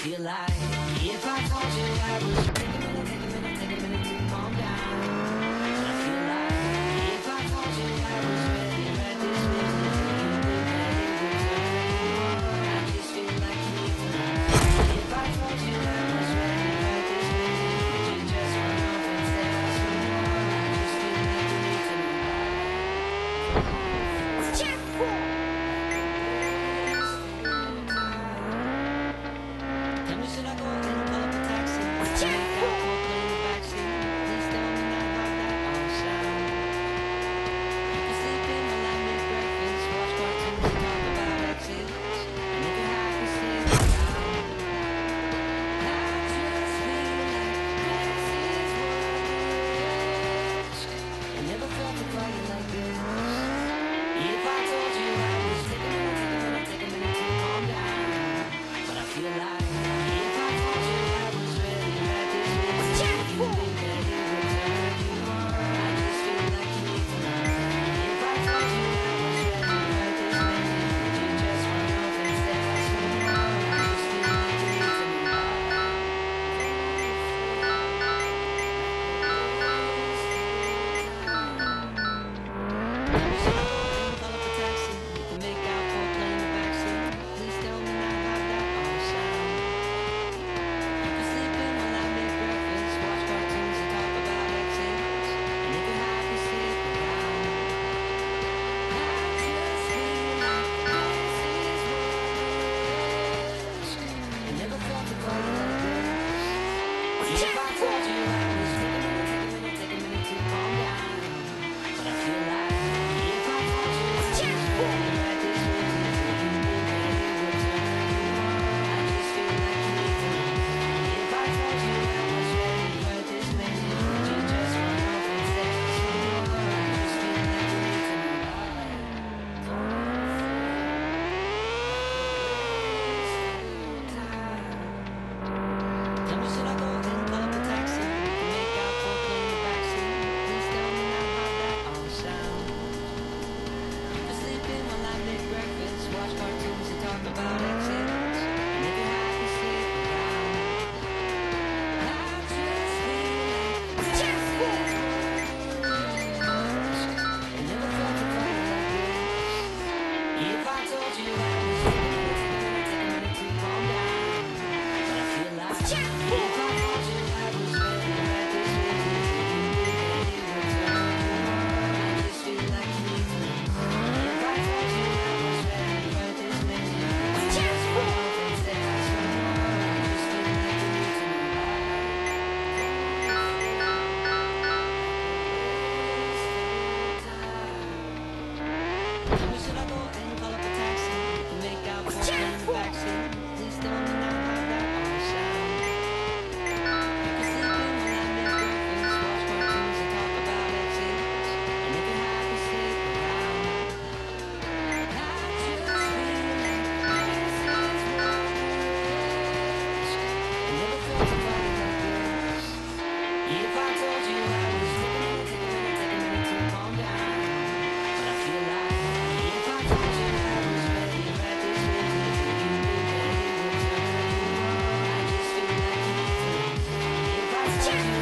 feel like if I told you I was take a minute, take a minute, take a minute to calm down. But I feel like if I told you I was ready right this minute, you think that it would turn anymore. I just feel like you need to know. If I told you I was ready right this minute, would you just run off and say I some more? I just feel like you need to know. Checkpoint! Tell me, should I go and call up a taxi? Make out for play in the backseat. Please tell me now how that all sounds. You can sleep in while I make breakfast, watch cartoons and talk about exes. And if you're happy, stay around. I just feel like this is worse. I never felt a quiet like this. If I told you I was take a minute, take a minute, take a minute to calm down. But I feel like check.